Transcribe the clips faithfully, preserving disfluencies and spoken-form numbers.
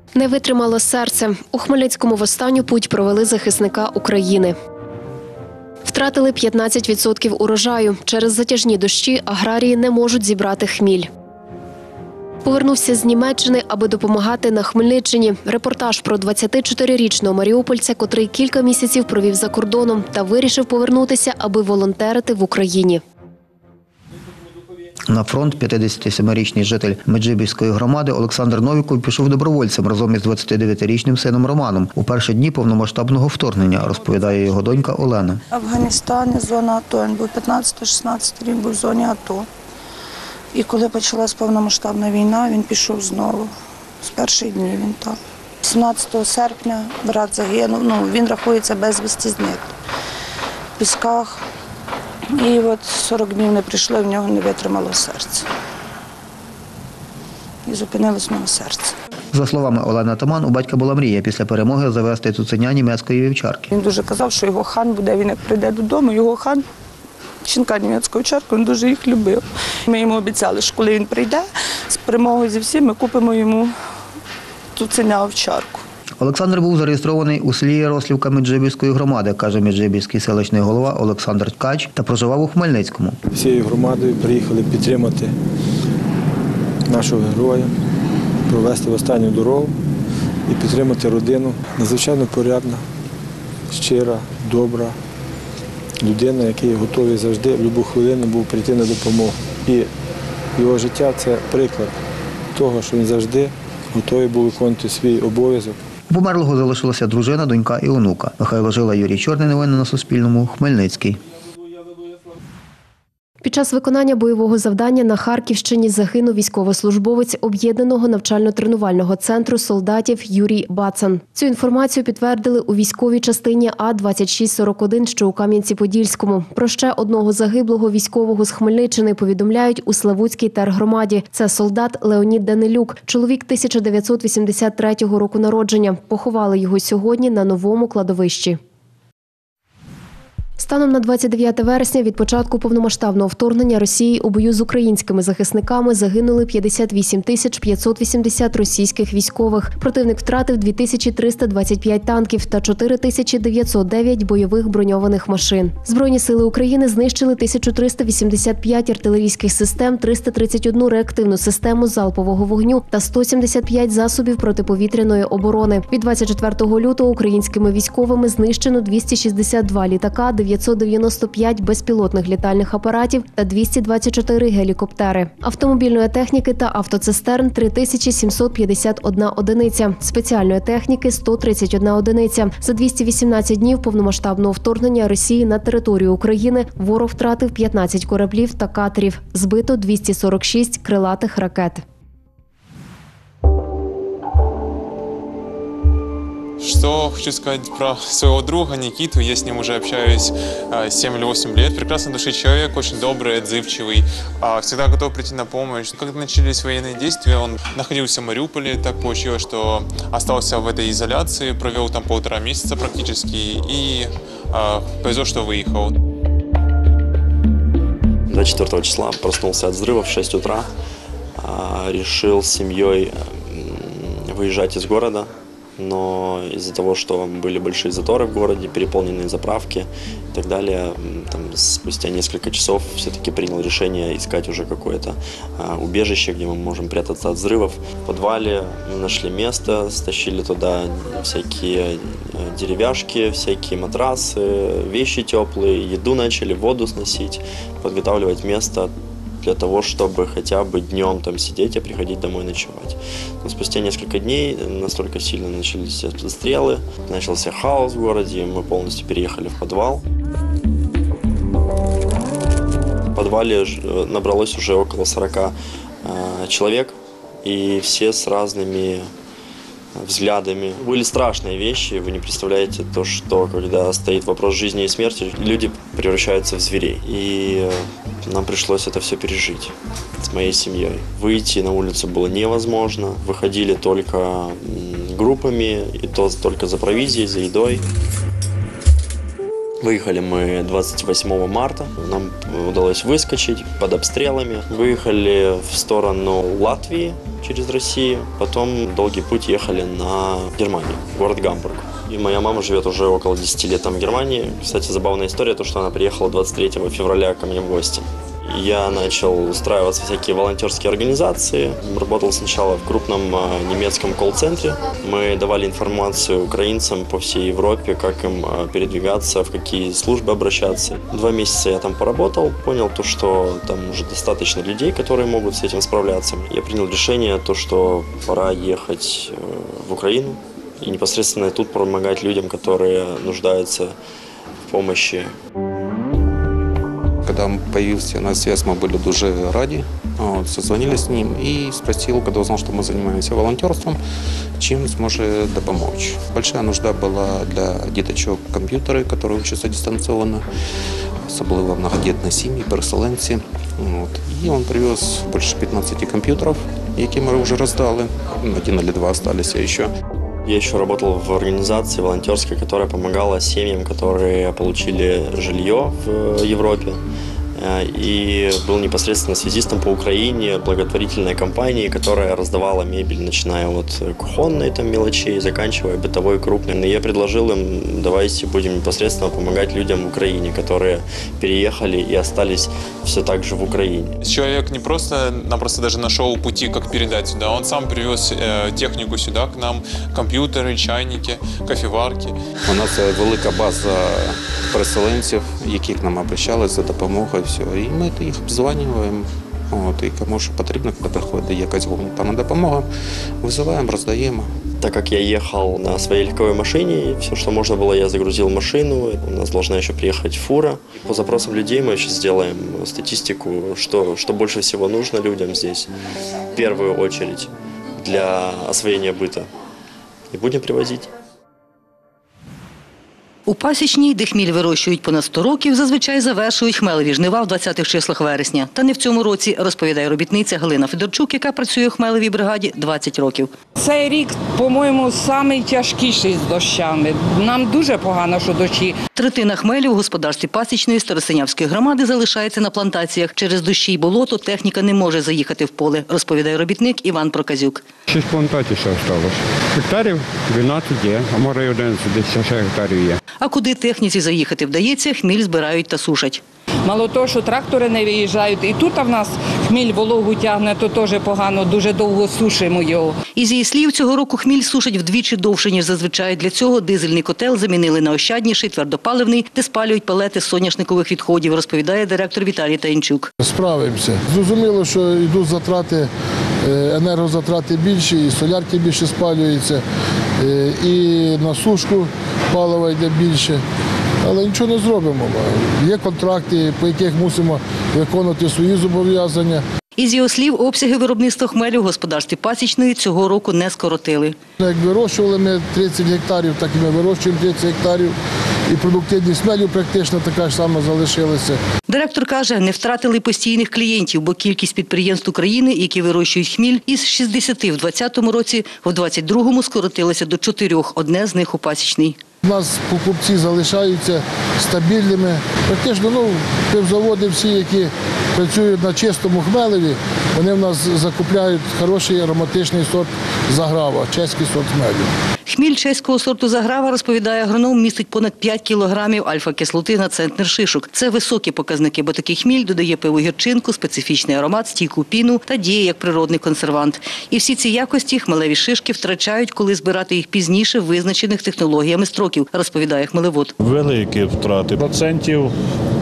Не витримало серце. У Хмельницькому в останню путь провели захисника України. Втратили п'ятнадцять відсотків урожаю. Через затяжні дощі аграрії не можуть зібрати хміль. Повернувся з Німеччини, аби допомагати на Хмельниччині. Репортаж про двадцятичотирирічного маріупольця, котрий кілька місяців провів за кордоном та вирішив повернутися, аби волонтерити в Україні. На фронт п'ятдесятисемирічний житель Меджибіжської громади Олександр Новіков пішов добровольцем разом із двадцятидев'ятирічним сином Романом у перші дні повномасштабного вторгнення, розповідає його донька Олена. Афганістан, зона АТО. Він був п'ятнадцятий-шістнадцятий рік, був в зоні АТО. І коли почалась повномасштабна війна, він пішов знову. З перших днів він там. сімнадцятого серпня брат загинув, ну, він рахується безвісти зник. В Пісках. І от сорок днів не прийшло, в нього не витримало серце. І зупинилось в нього серце. За словами Олени Атаман, у батька була мрія після перемоги завести цуценя німецької вівчарки. Він дуже казав, що його хан буде, він як прийде додому, його хан, щенка німецького вівчарку, він дуже їх любив. Ми йому обіцяли, що коли він прийде, з перемогою зі всім ми купимо йому цуценя вівчарку. Олександр був зареєстрований у селі Ярослівка Меджибіжської громади, каже Меджибіжський селищний голова Олександр Ткач, та проживав у Хмельницькому. Всією громадою приїхали підтримати нашого героя, провести в останню дорогу і підтримати родину. Надзвичайно порядна, щира, добра людина, який готовий завжди в будь-яку хвилину був прийти на допомогу. І його життя – це приклад того, що він завжди готовий був виконувати свій обов'язок. У померлого залишилася дружина, донька і онука. Михайло Жила, Юрій Чорний. Новини на Суспільному. Хмельницький. Під час виконання бойового завдання на Харківщині загинув військовослужбовець об'єднаного навчально-тренувального центру солдатів Юрій Бацан. Цю інформацію підтвердили у військовій частині А двадцять шість сорок один, що у Кам'янці-Подільському. Про ще одного загиблого військового з Хмельниччини повідомляють у Славутській тергромаді. Це солдат Леонід Данилюк, чоловік тисяча дев'ятсот вісімдесят третього року народження. Поховали його сьогодні на новому кладовищі. Станом на двадцять дев'яте вересня від початку повномасштабного вторгнення Росії у бою з українськими захисниками загинули п'ятдесят вісім тисяч п'ятсот вісімдесят російських військових. Противник втратив дві тисячі триста двадцять п'ять танків та чотири тисячі дев'ятсот дев'ять бойових броньованих машин. Збройні сили України знищили тисячу триста вісімдесят п'ять артилерійських систем, триста тридцять одну реактивну систему залпового вогню та сто сімдесят п'ять засобів протиповітряної оборони. Від двадцять четвертого лютого українськими військовими знищено двісті шістдесят два літака, дев'ятсот дев'яносто п'ять безпілотних літальних апаратів та двісті двадцять чотири гелікоптери. Автомобільної техніки та автоцистерн – три тисячі сімсот п'ятдесят одна одиниця. Спеціальної техніки – сто тридцять одна одиниця. За двісті вісімнадцять днів повномасштабного вторгнення Росії на територію України ворог втратив п'ятнадцять кораблів та катерів. Збито двісті сорок шість крилатих ракет. Что хочу сказать про своего друга Никиту. Я с ним уже общаюсь семь или восемь лет. Прекрасный души человек, очень добрый, отзывчивый, всегда готов прийти на помощь. Когда начались военные действия, он находился в Мариуполе. Так получилось, что остался в этой изоляции, провел там полтора месяца практически и повезло, что выехал. двадцать четвёртого числа проснулся от взрыва в шесть утра. Решил с семьей выезжать из города. Но из-за того, что были большие заторы в городе, переполненные заправки и так далее, там, спустя несколько часов все-таки принял решение искать уже какое-то а, убежище, где мы можем прятаться от взрывов. В подвале мы нашли место, стащили туда всякие деревяшки, всякие матрасы, вещи теплые, еду начали, воду сносить, подготавливать место для того, чтобы хотя бы днем там сидеть, а приходить домой ночевать. Но спустя несколько дней настолько сильно начались обстрелы, начался хаос в городе, мы полностью переехали в подвал. В подвале набралось уже около сорока человек, и все с разными взглядами. Были страшные вещи, вы не представляете то, что когда стоит вопрос жизни и смерти, люди превращаются в зверей. И нам пришлось это все пережить с моей семьей. Выйти на улицу было невозможно, выходили только группами, и то только за провизией, за едой. Выехали мы двадцать восьмого марта. Нам удалось выскочить под обстрелами. Выехали в сторону Латвии через Россию. Потом долгий путь ехали на Германию, город Гамбург. И моя мама живет уже около десяти лет там в Германии. Кстати, забавная история, то, что она приехала двадцать третьего февраля ко мне в гости. Я начал устраиваться в всякие волонтерские организации. Работал сначала в крупном немецком колл-центре. Мы давали информацию украинцам по всей Европе, как им передвигаться, в какие службы обращаться. Два месяца я там поработал, понял, то, что там уже достаточно людей, которые могут с этим справляться. Я принял решение, то, что пора ехать в Украину и непосредственно тут помогать людям, которые нуждаются в помощи. Когда появился на связь, мы были дуже раді. Вот, созвонили с ним и спросил, когда узнал, что мы занимаемся волонтерством, чем сможет допомочь. Большая нужда была для діточок компьютеры, которые учатся дистанционно, особливо многодітні сім'ї, переселенці. Вот. И он привез больше пятнадцати компьютеров, які мы уже раздали. Один или два остались еще. Я еще работал в организации волонтерской, которая помогала семьям, которые получили жилье в Европе. И был непосредственно связистом по Украине благотворительной компании, которая раздавала мебель, начиная от кухонной там, мелочей, заканчивая бытовой крупной. И я предложил им, давайте будем непосредственно помогать людям в Украине, которые переехали и остались все так же в Украине. Человек не просто-напросто даже нашел пути, как передать сюда, он сам привез э, технику сюда к нам, компьютеры, чайники, кофеварки. У нас велика база переселенців, які к нам обращались за допомогою. Все. І ми їх обзванюємо. От, і кому що потрібно, коли приходить якась гуманітарна допомога, визиваємо, роздаємо. Так как я ехал на своей легковой машине, все, что можно было, я загрузил в машину. У нас должна еще приехать фура. По запросам людей мы сейчас сделаем статистику, что, что больше всего нужно людям здесь. В первую очередь для освоения быта. И будем привозить. У Пасічній, де хміль вирощують понад сто років, зазвичай завершують хмелеві жнива в двадцятих числах вересня. Та не в цьому році, розповідає робітниця Галина Федорчук, яка працює в хмелевій бригаді двадцять років. Цей рік, по-моєму, найтяжкіший з дощами. Нам дуже погано, що дощі. Третина хмелю у господарстві Пасічної Старосинявської громади залишається на плантаціях. Через дощі й болото техніка не може заїхати в поле, розповідає робітник Іван Проказюк. Шість плантацій ще залишилось. Гектарів дванадцять є, а може й одинадцять, десь ще гектарів є. А куди техніці заїхати вдається, хміль збирають та сушать. Мало того, що трактори не виїжджають, і тут в нас хміль вологу тягне, то теж погано, дуже довго сушимо його. Із її слів, цього року хміль сушать вдвічі довше, ніж зазвичай. Для цього дизельний котел замінили на ощадніший, твердопаливний, де спалюють пелети з соняшникових відходів, розповідає директор Віталій Таїнчук. Справимося. Зрозуміло, що йдуть затрати, енергозатрати більші, і солярки більше спалюються, і на сушку палива йде більше. Але нічого не зробимо. Є контракти, по яких мусимо виконувати свої зобов'язання. Із його слів, обсяги виробництва хмелю в господарстві Пасічної цього року не скоротили. Як вирощували ми тридцять гектарів, так і ми вирощуємо тридцять гектарів. І продуктивність хмелю практично така ж сама залишилася. Директор каже, не втратили постійних клієнтів, бо кількість підприємств України, які вирощують хміль, із шістдесяти в двадцятому році, в двадцять другому скоротилося до чотирьох, одне з них у Пасічній. У нас покупці залишаються стабільними. Практично ну, пивзаводи всі, які працюють на чистому хмелеві, вони в нас закупляють хороший ароматичний сорт заграва, чеський сорт хмелю. Хміль чеського сорту заграва, розповідає агроном, містить понад п'ять кілограмів альфа-кислоти на центнер шишок. Це високі показники, бо такий хміль додає пиву гірчинку, специфічний аромат, стійку піну та діє як природний консервант. І всі ці якості хмелеві шишки втрачають, коли збирати їх пізніше визначених технологіями строків, розповідає хмелевод. Великі втрати процентів.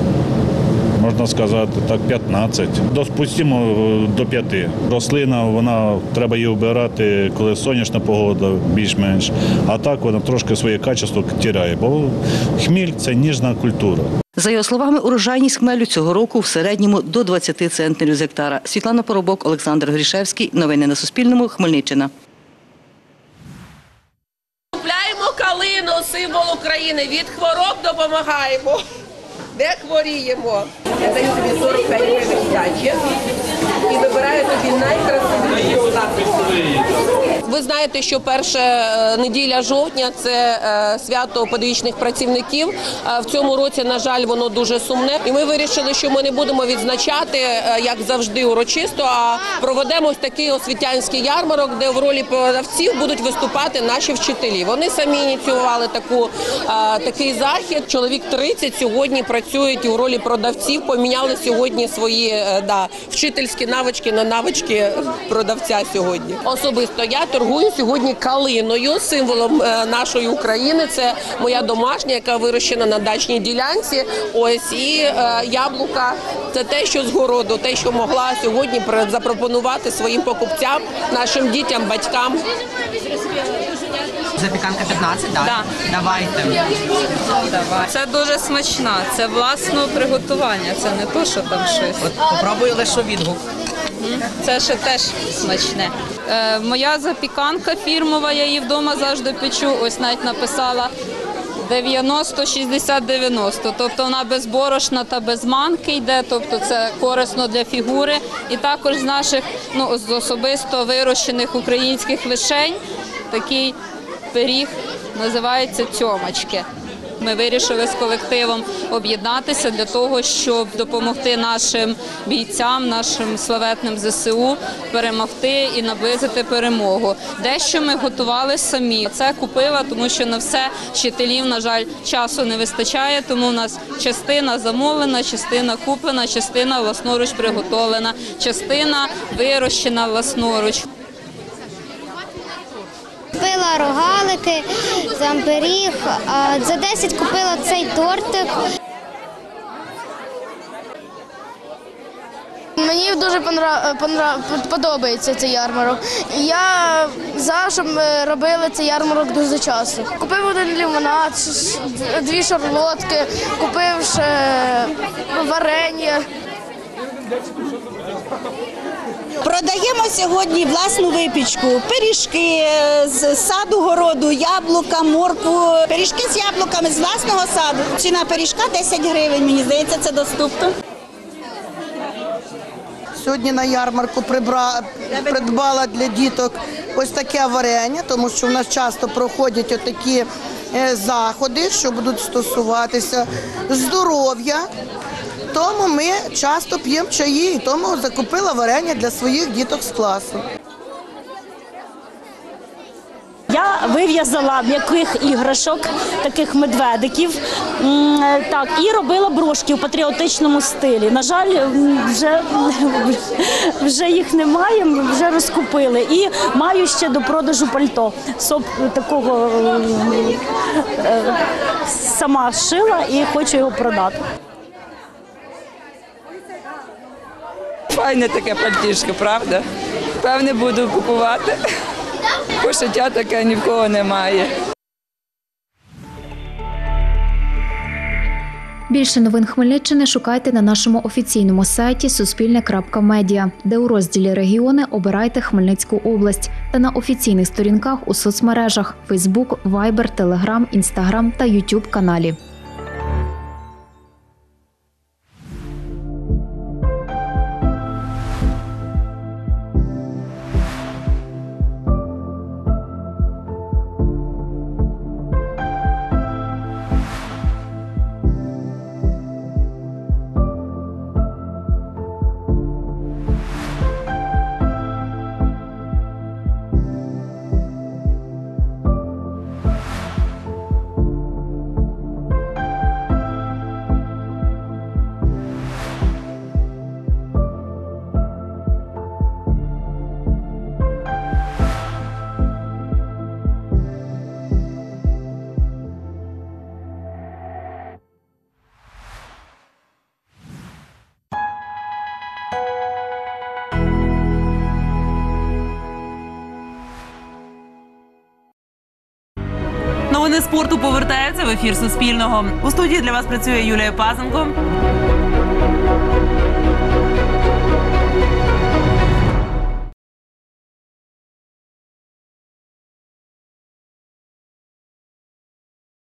Можна сказати, так, п'ятнадцять. Допустимо до п'яти. Рослина, вона, треба її вбирати, коли сонячна погода, більш-менш. А так вона трошки своє качество тіряє, бо хміль – це ніжна культура. За його словами, урожайність хмелю цього року в середньому до двадцяти центнерів з гектара. Світлана Поробок, Олександр Грішевський. Новини на Суспільному. Хмельниччина. Купляємо калину, символ України. Від хвороб допомагаємо. Де хворіємо. Я даю тобі сорок п'ять гривень здачі і вибираю тобі найкрасивішу лапу. Ви знаєте, що перша неділя жовтня – це свято педагогічних працівників. В цьому році, на жаль, воно дуже сумне. І ми вирішили, що ми не будемо відзначати, як завжди, урочисто, а проведемо ось такий освітянський ярмарок, де в ролі продавців будуть виступати наші вчителі. Вони самі ініціювали таку, такий захід. Чоловік тридцять сьогодні працюють у ролі продавців, поміняли сьогодні свої да, вчительські навички на навички продавця сьогодні. Особисто я торгую сьогодні калиною, символом нашої України. Це моя домашня, яка вирощена на дачній ділянці. Ось, і е, яблука – це те, що з городу, те, що могла сьогодні запропонувати своїм покупцям, нашим дітям, батькам. Запіканка п'ятнадцять, так? Да. Давайте. Це дуже смачна, це власного приготування, це не то, що там щось. От попробую лише відгук. Це ще теж смачне. Е, моя запіканка фірмова, я її вдома завжди печу, ось навіть написала дев'яносто шістдесят дев'яносто, тобто вона безборошна та без манки йде, тобто це корисно для фігури. І також з наших, ну, з особисто вирощених українських вишень такий пиріг називається «Тьомочки». Ми вирішили з колективом об'єднатися для того, щоб допомогти нашим бійцям, нашим славетним зе се у перемогти і наблизити перемогу. Дещо ми готували самі. Це купила, тому що на все вчителів, на жаль, часу не вистачає, тому в нас частина замовлена, частина куплена, частина власноруч приготовлена, частина вирощена власноруч. Купила рогалики, там пиріг, а за десять купила цей тортик. Мені дуже подобається цей ярмарок. Я за, щоб ми робили цей ярмарок дуже часто. Купив один лимонад, дві шарлотки, купив ще варення. Продаємо сьогодні власну випічку, пиріжки з саду, городу, яблука, моркву, пиріжки з яблуками з власного саду. Ціна пиріжка десять гривень, мені здається, це доступно. Сьогодні на ярмарку прибра... придбала для діток ось таке варення, тому що в нас часто проходять отакі заходи, що будуть стосуватися здоров'я. Тому ми часто п'ємо чаї, і тому закупила варення для своїх діток з класу. Я вив'язала м'яких іграшок, таких медведиків, так, і робила брошки в патріотичному стилі. На жаль, вже, вже їх немає, вже розкупили. І маю ще до продажу пальто. Соп такого сама шила і хочу його продати. Файне таке пальтішко, правда? Певне, буду купувати. Пошиття таке ні в кого немає. Більше новин Хмельниччини шукайте на нашому офіційному сайті суспільне крапка медіа, де у розділі «Регіони» обирайте Хмельницьку область та на офіційних сторінках у соцмережах – Фейсбук, Вайбер, Телеграм, Інстаграм та Ютуб каналі. Новини спорту повертаються в ефір Суспільного. У студії для вас працює Юлія Пазенко.